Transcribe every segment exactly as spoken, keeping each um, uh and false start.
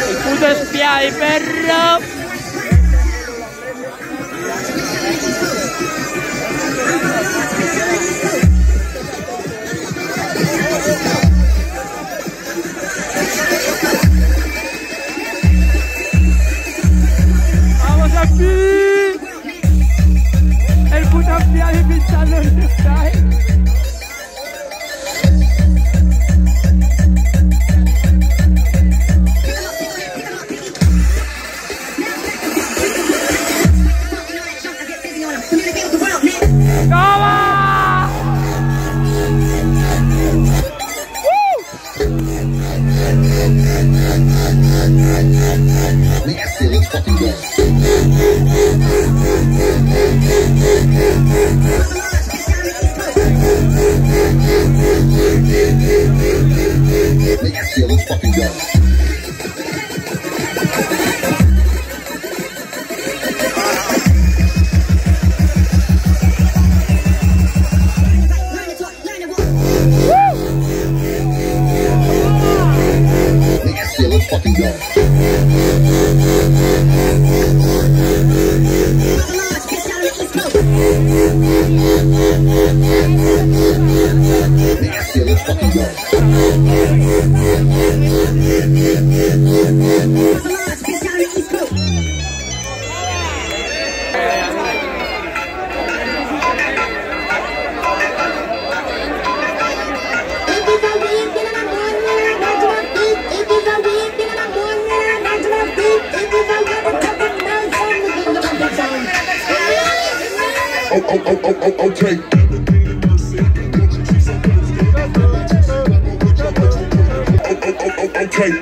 El puto espía de perro. ¡Vamos aquí! El puto espía de pinchando en el sky. Okay. Okay.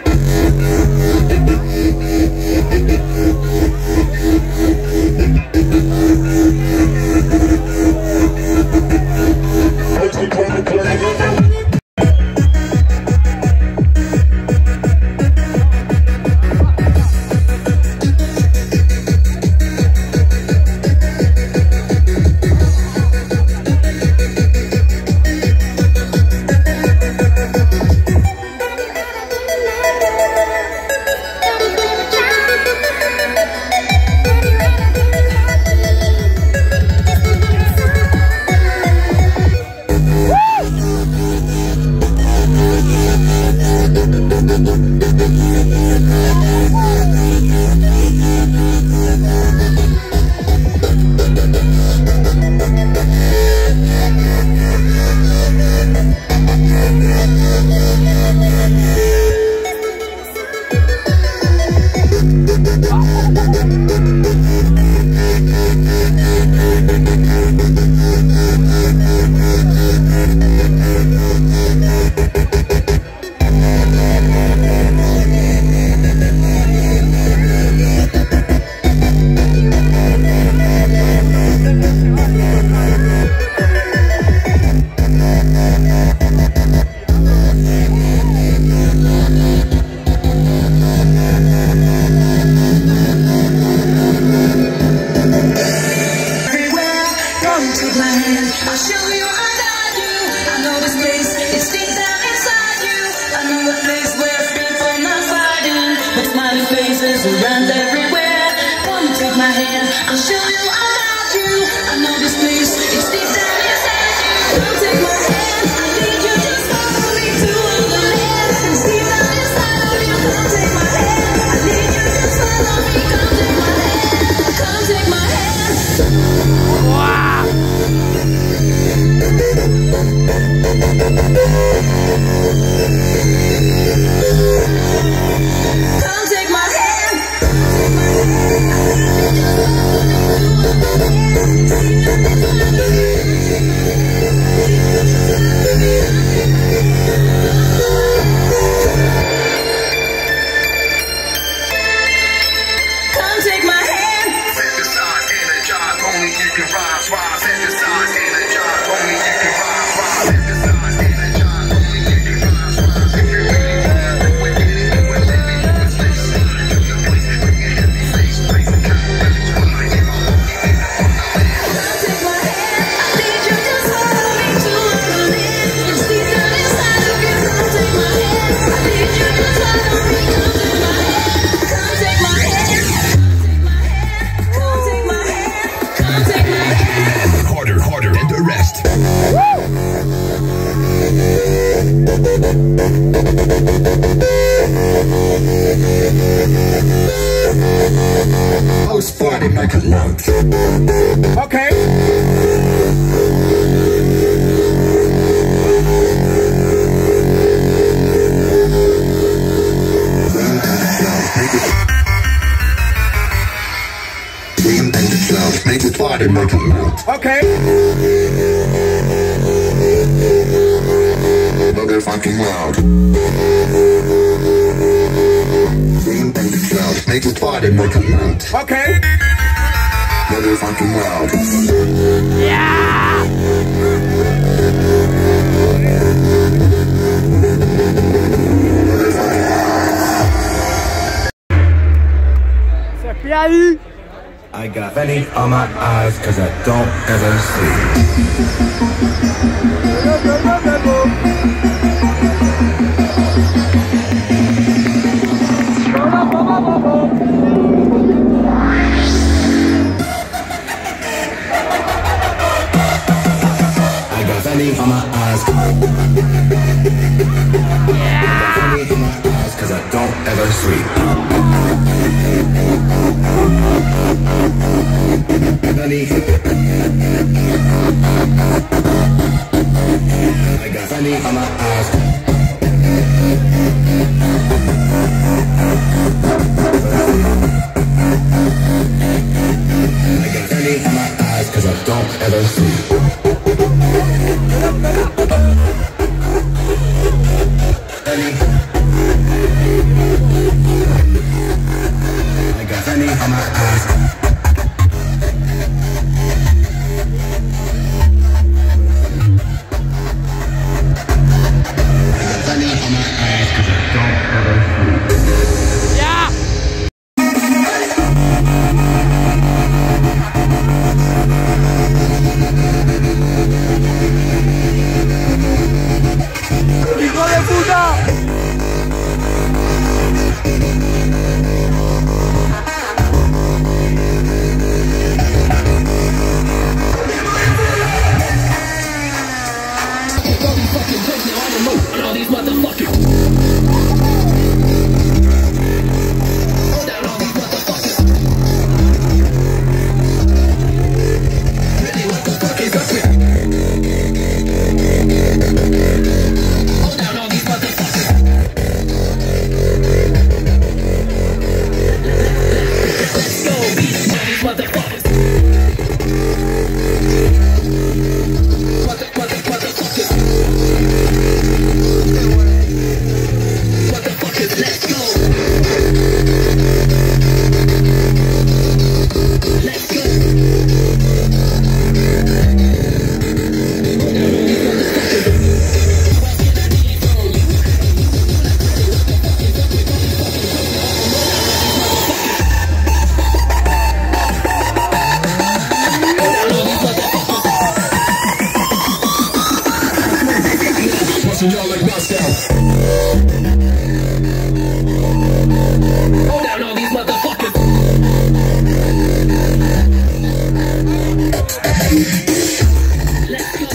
Around everywhere, come and take my hand. I'll show you I got you. I know this place, it's deep down inside you. Come take my hand, I need you. Just follow me to the land. It's deep down inside of you. Come take my hand, I need you. Just follow me. Come take my hand, come take my hand. Wow. Come take my hand. Come take my hand. House party, make it loud. Okay. Make it party, make it loud. Okay. Motherfucking loud. Bang the cloud. Make it party, make it loud. Okay. Motherfucking loud. Yeah! C'est P.I. I got Fanny on my eyes cause I don't ever sleep. I got Fanny on my eyes. I got Fanny on my eyes cause I don't ever sleep. Honey, I got honey on my eyes. I got honey on my eyes cause I don't ever sleep. Honey, I got honey on my eyes. Y'all like Moscow. Hold down all these motherfuckers. Let's go.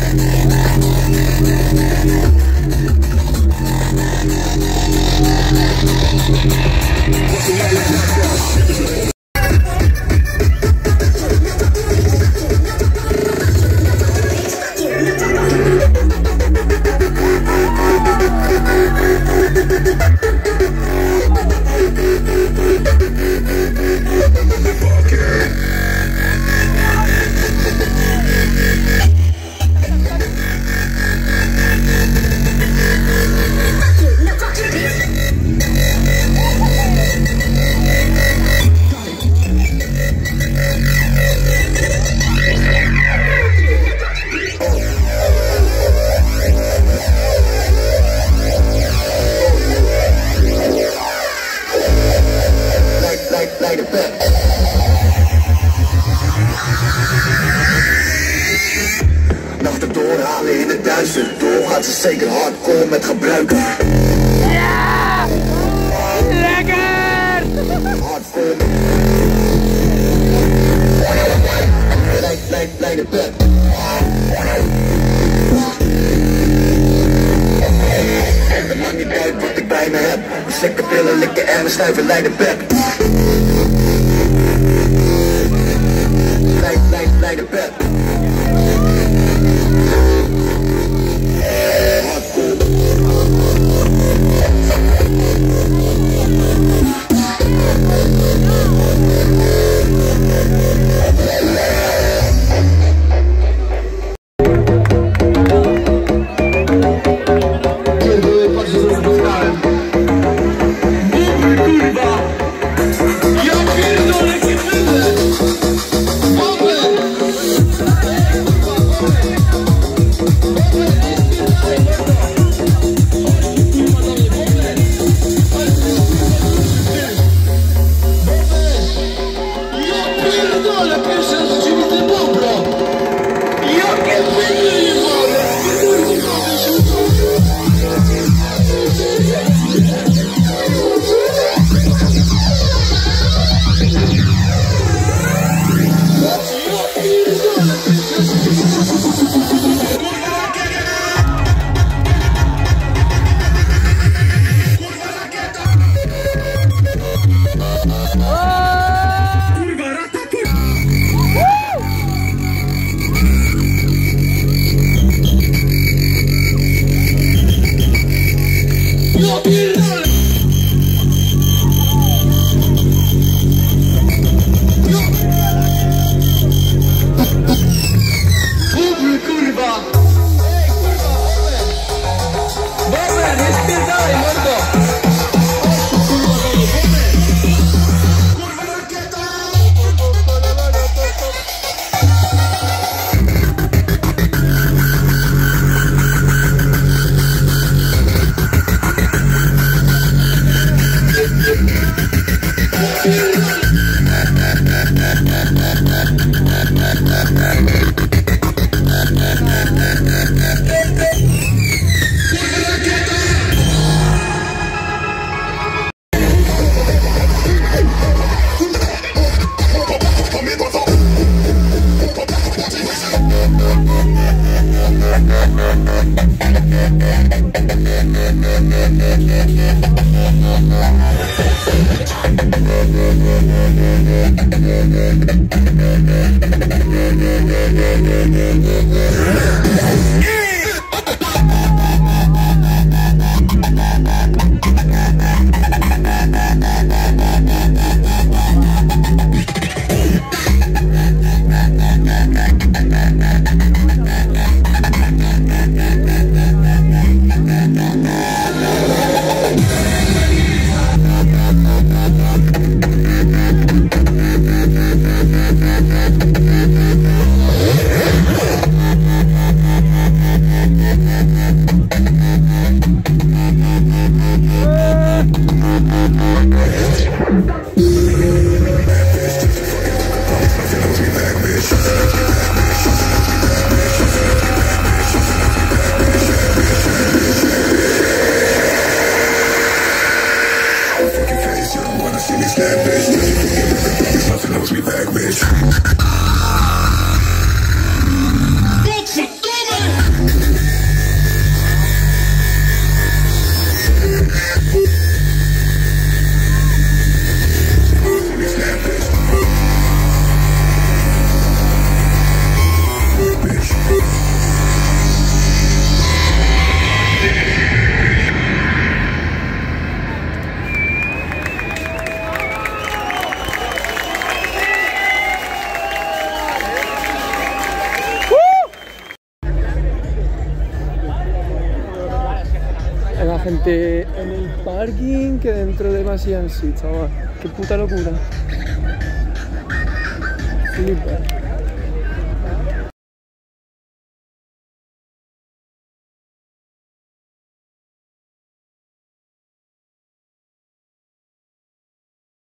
Nachten doorhalen in het duister. Door gaat ze zeker hardcore met gebruiken. Ja! Lekker! Hardcore. Lijn, lijn, lijn de pep. Het maakt niet uit wat ik bij me heb. Lekker pillen, likken en we snuiven Leiden bek. Leiden, Leiden, Leiden bek. La gente en el parking que dentro de Macian, sí, chaval. Qué puta locura. Flipa.